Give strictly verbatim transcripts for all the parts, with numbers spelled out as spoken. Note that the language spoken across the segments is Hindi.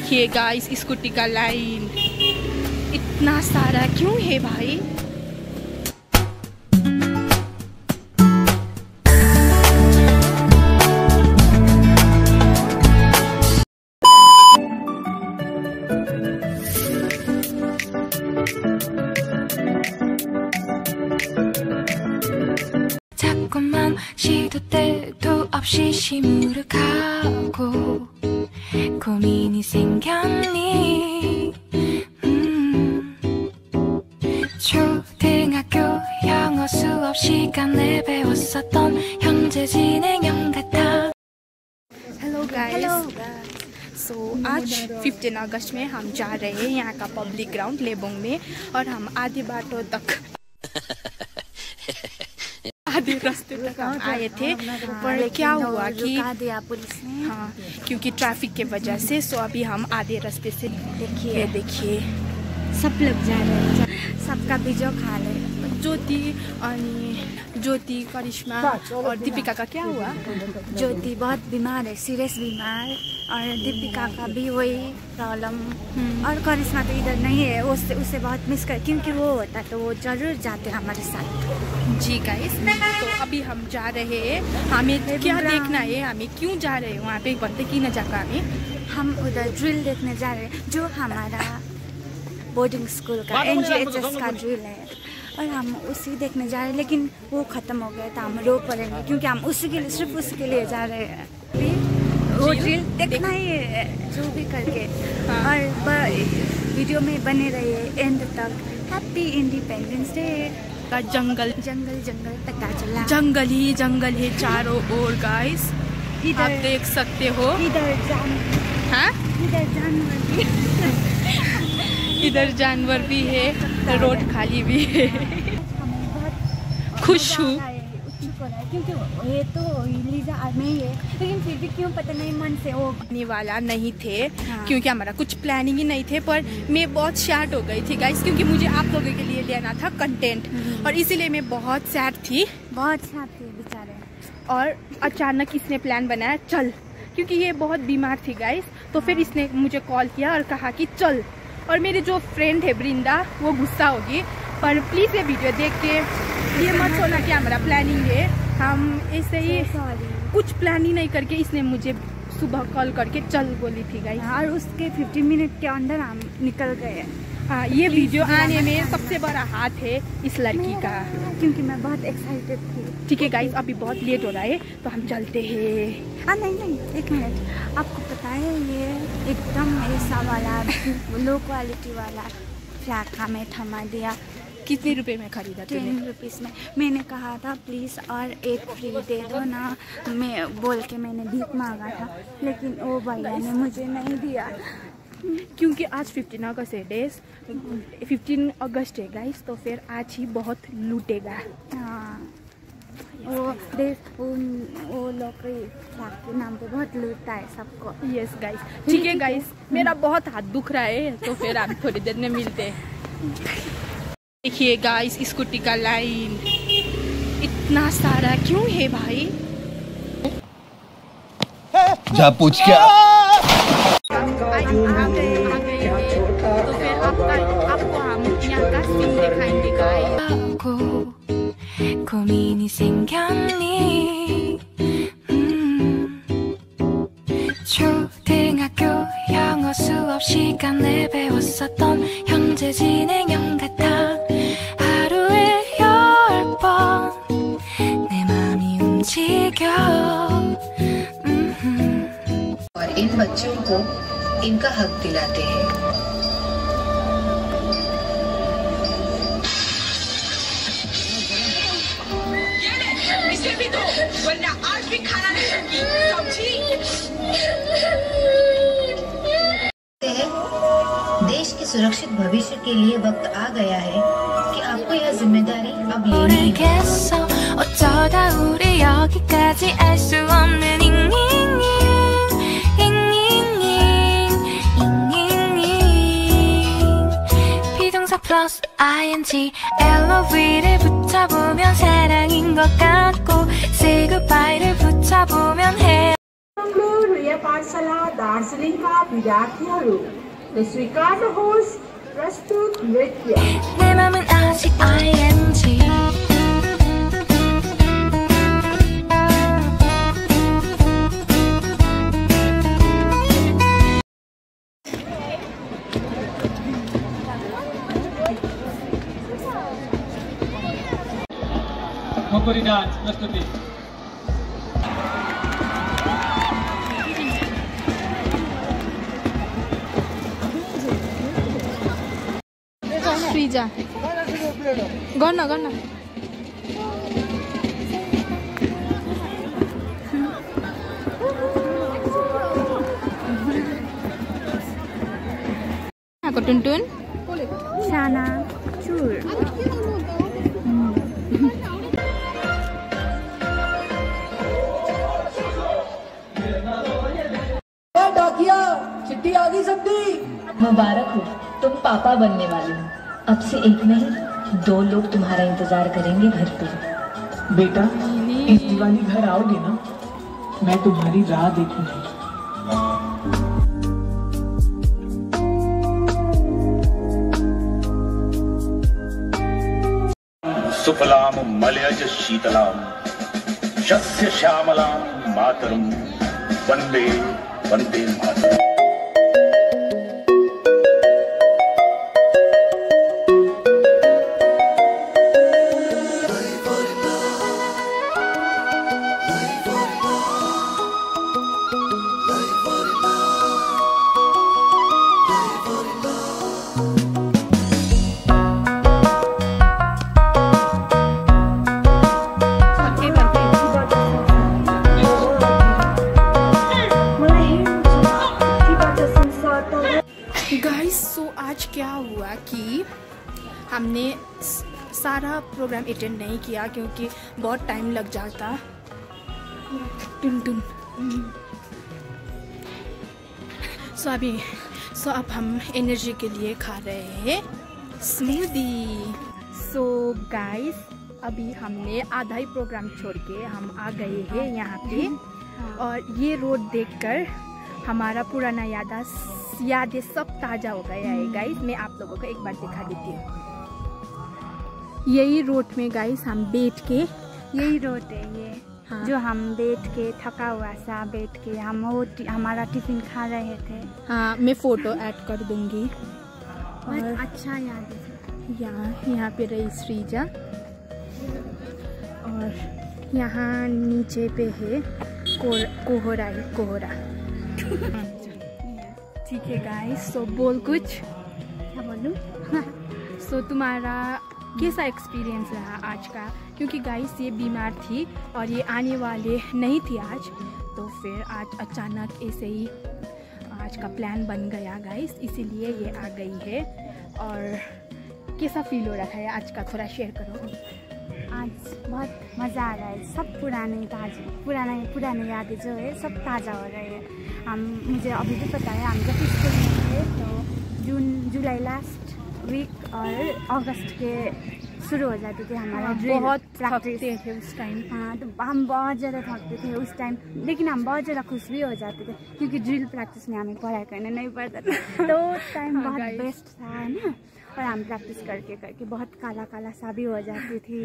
देखिए गाइस स्कूटी का लाइन इतना सारा क्यों है भाई। 자꾸만 시도 때도 없이 시무룩하고 고민이 생겼니. 음. 초등학교 영어 수업 시간에 배웠었던 형제 진행형 같아. हेलो गाइस, सो आज फिफ्टीन अगस्त में हम जा रहे हैं यहाँ का पब्लिक ग्राउंड लेबोंग में और हम आधे बाटों तक आधे रास्ते तक हम आए थे, पर क्या हुआ कि दिया पुलिस ने। हाँ, क्योंकि ट्रैफिक के वजह से। सो अभी हम आधे रास्ते से देखिए देखिए सब लोग जा रहे हैं, सबका बीजो खा ले। ज्योति अनि ज्योति करिश्मा और दीपिका का क्या हुआ? ज्योति बहुत बीमार है, सीरियस बीमार, और दीपिका का भी वही प्रॉब्लम, और करिश्मा तो इधर नहीं है। उससे उसे बहुत मिस कर, क्योंकि वो होता तो वो जरूर जाते हमारे साथ। जी गाइस, तो अभी हम जा रहे हैं। हमें क्या देखना है, हमें क्यों जा रहे हैं वहाँ पे, बनते की न जगह में हम उधर ड्रिल देखने जा रहे हैं, जो हमारा बोर्डिंग स्कूल का एन जी एच एस का ड्रिल है, और हम उसी देखने जा रहे हैं। लेकिन वो ख़त्म हो गया था, हम रो पड़ेंगे, क्योंकि हम उसी के लिए, सिर्फ उसी के लिए जा रहे हैं। वो ड्रिल देखना ही है जो भी करके। हाँ। और वीडियो में बने रहिए एंड तक। Happy independence day. का जंगल जंगल जंगल पता चला, जंगल ही जंगल है चारों ओर गाइस, आप देख सकते हो। इधर जान हाँ इधर जानवर भी इधर जानवर भी है, रोड खाली भी है। खुश हूँ क्योंकि ये तो लीजा नहीं है, लेकिन फिर भी क्यों पता नहीं मन से वो आने वाला नहीं थे। हाँ। क्योंकि हमारा कुछ प्लानिंग ही नहीं थे, पर मैं बहुत सैड हो गई थी गाइस, क्योंकि मुझे आप लोगों के लिए लेना था कंटेंट, और इसीलिए मैं बहुत सैड थी, बहुत सैड थी बेचारे। और अचानक इसने प्लान बनाया चल, क्योंकि ये बहुत बीमार थी गाइस, तो फिर इसने मुझे कॉल किया और कहा कि चल। और मेरी जो फ्रेंड है वृंदा, वो गुस्सा होगी, पर प्लीज़ ये वीडियो देख के ये मत सोना कि हमारा प्लानिंग है, हम ऐसे ही कुछ प्लान ही नहीं करके इसने मुझे सुबह कॉल करके चल बोली थी गाइस। और उसके फिफ्टीन मिनट के अंदर हम निकल गए। हाँ, ये वीडियो आने में सबसे बड़ा हाथ है इस लड़की का, क्योंकि मैं बहुत एक्साइटेड थी। ठीक है गाइस, अभी बहुत लेट हो रहा है तो हम चलते हैं। हाँ नहीं नहीं एक मिनट, आपको पता है ये एकदम ऐसा वाला लो क्वालिटी वाला फ्लैग हमें थमा दिया। कितने रुपए में खरीदा? टेन रुपीज़ में। मैंने कहा था प्लीज़ और एक फ्री दे दो ना, मैं बोल के मैंने भीख मांगा था, लेकिन वो भैया ने मुझे नहीं दिया। क्योंकि आज फिफ्टीन अगस्त है डेज, फिफ्टीन अगस्त है गाइस, तो फिर आज ही बहुत लूटेगा। हाँ, वो देश वो, वो लोग के नाम पे बहुत लूटता है सबको। यस गाइस, ठीक है गाइस, मेरा बहुत हाथ दुख रहा है, तो फिर हम थोड़ी देर में मिलते हैं। देखिए गाइस स्कूटी का लाइन इतना सारा क्यों है भाई। जा पूछ क्या आ गए आ गए हैं, तो फिर आपका आपको हम यहाँ का सीन दिखाएंगे गाइस। 고민이 생겼니. 음. 초등학교 영어 수업 시간에 배웠었던 형제 진행형 같아. 하루에 열 번 내 맘이 움직여. और इन बच्चों को इनका हक दिलाते हैं। इसे भी दो, वरना आज भी खाना नहीं होगी, समझी? देश के सुरक्षित भविष्य के लिए वक्त आ गया है कि आपको यह जिम्मेदारी अब लेनी है। 어쩌다 우리 여기까지 알 수 없는 잉잉잉 잉잉잉 잉잉잉 비동사 플러스 ing 엘오브이를 붙여보면 사랑인 것 같고 say goodbye를 붙여보면 해. पाठशाला दार्जिलिङका विद्यार्थीहरू र स्वीकार्नुहोस् प्रस्तुत नृत्य। 내 맘은 아직 아이엔지 खकोरी डान्स प्रस्तुति। श्रीजा गर्न गर्न टुनटुन साना चुर चिट्ठी आ गई सबकी। मुबारक हो, तुम पापा बनने वाले हो। अब से एक नहीं दो लोग तुम्हारा इंतजार करेंगे घर पे। बेटा इस दिवाली घर आओगे ना, मैं तुम्हारी राह देखूंगी। सुफलाम मलयज शीतलाम शस्य श्यामलाम मातरम वंदे वंदे मातरम। गाइस सो आज क्या हुआ कि हमने सारा प्रोग्राम अटेंड नहीं किया क्योंकि बहुत टाइम लग जाता। टुन टुन सो अभी सो अब हम एनर्जी के लिए खा रहे हैं स्मूदी। सो गाइस अभी हमने आधा ही प्रोग्राम छोड़ के हम आ गए हैं यहाँ पे और ये रोड देखकर हमारा पुराना यादा यादें सब ताज़ा हो गया है गाइस। मैं आप लोगों को एक बार दिखा देती हूँ। यही रोड में गाइस हम बैठ के यही रोड है ये। हाँ। जो हम बैठ के थका हुआ सा बैठ के हम वो हमारा टिफिन खा रहे थे। हाँ मैं फ़ोटो ऐड कर दूँगी। और अच्छा याद है। यहाँ यहाँ पे रही श्रीजा और यहाँ नीचे पे है कोहरा है कोहरा। ठीक है गाइस सो बोल कुछ। क्या बोलूं? सो तुम्हारा कैसा एक्सपीरियंस रहा आज का? क्योंकि गाइस ये बीमार थी और ये आने वाले नहीं थी आज, तो फिर आज अचानक ऐसे ही आज का प्लान बन गया गाइस, इसीलिए ये आ गई है। और कैसा फील हो रहा है आज का, थोड़ा शेयर करो। आज बहुत मज़ा आ रहा है। सब पुराने ताज़ा पुराने पुराने यादें जो है सब ताज़ा हो रहे हैं। हम मुझे अभी भी पता है हम जब स्कूल में थे तो जून जुलाई लास्ट वीक और अगस्त के शुरू हो जाते थे हमारा ड्रिल बहुत प्रैक्टिस थे उस टाइम। हाँ तो हम बहुत ज़्यादा थकते थे उस टाइम, लेकिन हम बहुत ज़्यादा खुश भी हो जाते थे क्योंकि ड्रिल प्रैक्टिस में हमें पढ़ाई करना नहीं पड़ता था। तो टाइम बहुत बेस्ट था है ना। और हम प्रैक्टिस करके करके बहुत काला काला सा भी हो जाती थी।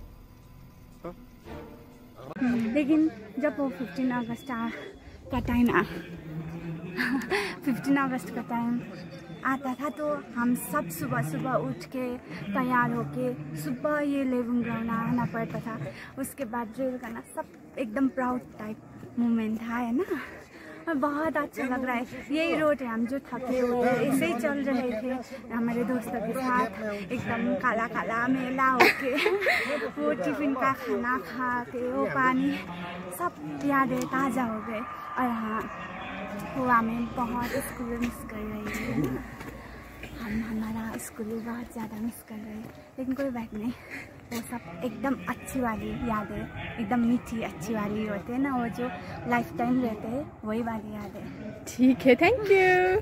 लेकिन जब वो फिफ्टीन अगस्त का टाइम आ फिफ्टीन अगस्त का टाइम आता था तो हम सब सुबह सुबह उठ के तैयार होके सुबह ये लेविंग ग्राउंड आना पड़ता था। उसके बाद ड्रिल करना सब एकदम प्राउड टाइप मोमेंट था है ना। और बहुत अच्छा लग रहा है। यही रोड है, हम जो थके हुए ऐसे ही चल रहे थे हमारे दोस्तों के साथ एकदम काला काला मेला होके वो टिफिन का खाना खा के वो पानी सब यादें ताज़ा हो गए। और हाँ वो हमें बहुत स्कूल मिस कर रही है। हम हमारा स्कूल बहुत ज़्यादा मिस कर रहे हैं, लेकिन कोई बात नहीं, वो सब एकदम अच्छी वाली यादें एकदम मीठी अच्छी वाली होते हैं ना, वो जो लाइफ टाइम रहते हैं वही वाली यादें। ठीक है, थैंक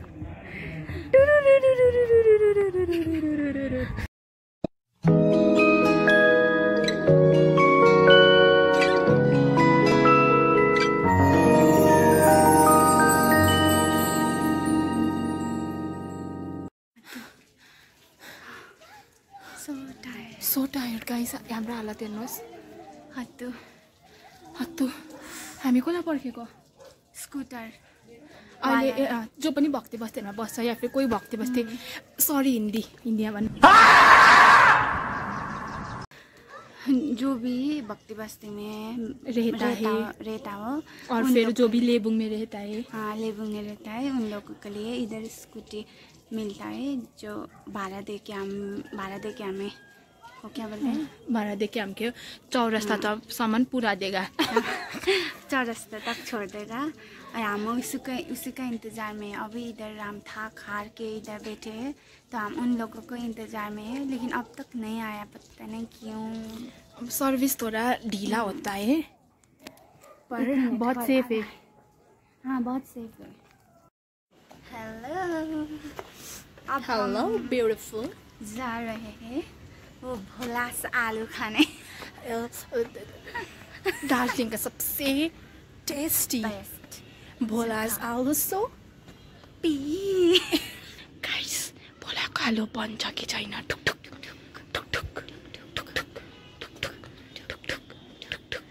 यू। भन्नुहोस्। हत्तु हत्तु हामी कसलाई पर्खेको? स्कुटर अहिले ए, अँ, जो पनि भक्ति बस्तीमा बस्छ या फिर कोही भक्ति बस्ती, सरी हिन्दी हिन्दीमा भन्नु, जो भी भक्ति बस्ती में रहता है रहता हो और उन फिर लोग- जो भी लेबुंग में रहता है, हाँ लेबुंग में रहता है, उन लोगों के लिए इधर स्कूटी मिलता है जो भाड़ा दे के हम भाड़ा दे के हमें वो क्या बोलते हैं भाड़ा दे के हमके चौरास्ता तक सामान पुरा देगा। चौरास्ता तक छोड़ देगा। और हम उसी का उसी का इंतज़ार में हैं। अभी इधर हम था खार के इधर बैठे हैं, तो हम उन लोगों को इंतज़ार में है, लेकिन अब तक नहीं आया, पता नहीं क्यों। सर्विस थोड़ा ढीला होता है पर बहुत सेफ है। हाँ बहुत सेफ है। हेलो, अब हेलो हम ब्यूटीफुल। जा रहे हैं वो भोला सा आलू खाने। दार्जिलिङ का सबसे टेस्टी बेस्ट भोलास आलु सो पी गाइस, भोलाको आलु बन्छ कि छैन? ठुक ठुक ठुक ठुक ठुक ठुक ठुक ठुक ठुक ठुक ठुक।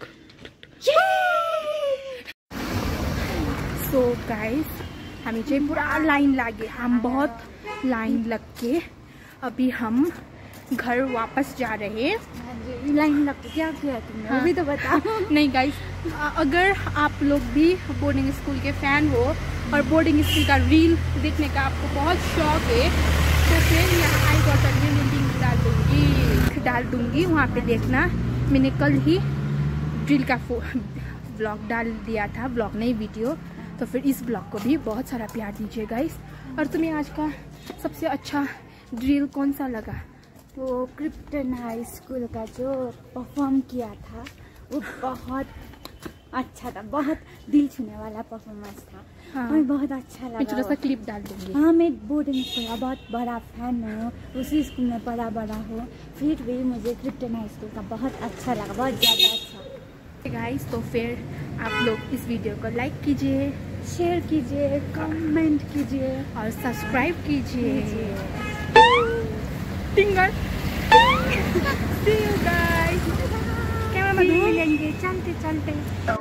सो गाइस, हामी चाहिँ पुरा लाइन लागे, हम बहुत लाइन लग के अभी हम घर वापस जा रहे हैं। लाइन लग के क्या किया तुमने? हाँ। अभी तो बताओ। नहीं गाइस, अगर आप लोग भी बोर्डिंग स्कूल के फ़ैन हो और बोर्डिंग स्कूल का रील देखने का आपको बहुत शौक है, तो फिर यहाँ आई बटन में मैं लिंक डाल दूँगी डाल दूँगी वहाँ पे देखना। मैंने कल ही ड्रिल का ब्लॉग डाल दिया था, ब्लॉग नहीं वीडियो, तो फिर इस ब्लॉग को भी बहुत सारा प्यार दीजिए गाइस। और तुम्हें आज का सबसे अच्छा ड्रिल कौन सा लगा? वो क्रिप्टन हाई स्कूल का जो परफॉर्म किया था वो बहुत अच्छा था, बहुत दिल छूने वाला परफॉर्मेंस था। हाँ। और बहुत अच्छा मैं थोड़ा सा लगा। क्लिप डाल दूँगी। हाँ, मैं बोर्डिंग स्कूल का बहुत बड़ा फैन हूँ, उसी स्कूल में बड़ा बड़ा हूँ, फिर भी मुझे क्रिप्टन हाई स्कूल का बहुत अच्छा लगा, बहुत ज़्यादा अच्छा। गाइस, तो फिर आप लोग इस वीडियो को लाइक कीजिए, शेयर कीजिए, कमेंट कीजिए और सब्सक्राइब कीजिए। टिंगर See you guys। कैमरा में फिर मिलेंगे चलते चलते।